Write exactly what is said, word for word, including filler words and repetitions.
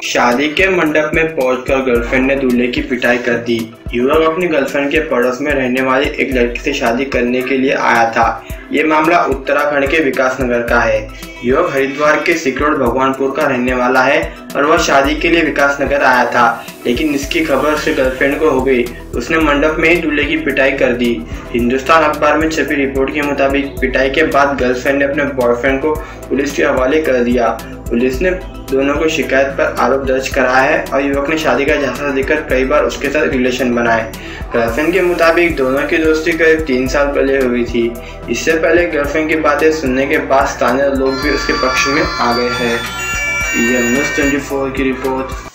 शादी के मंडप में पहुंचकर गर्लफ्रेंड ने दूल्हे की पिटाई कर दी। युवक अपनी गर्लफ्रेंड के पड़ोस में रहने वाली एक लड़की से शादी करने के लिए आया था। ये मामला उत्तराखंड के विकासनगर का है। युवक हरिद्वार के सिकरोड भगवानपुर का रहने वाला है और वह शादी के लिए विकासनगर आया था, लेकिन इसकी खबर उसके गर्लफ्रेंड को हो गई। उसने मंडप में ही दूल्हे की पिटाई कर दी। हिंदुस्तान अखबार में छपी रिपोर्ट के मुताबिक पिटाई के बाद गर्लफ्रेंड ने अपने बॉयफ्रेंड को पुलिस के हवाले कर दिया। पुलिस ने दोनों को शिकायत पर आरोप दर्ज कराया है और युवक ने शादी का झांसा देकर कई बार उसके साथ रिलेशन बनाए। गर्लफ्रेंड के मुताबिक दोनों की दोस्ती करीब तीन साल पहले हुई थी। इससे पहले गर्लफ्रेंड की बातें सुनने के बाद स्थानीय लोग भी उसके पक्ष में आ गए हैं। ये न्यूज़ चौबीस की रिपोर्ट।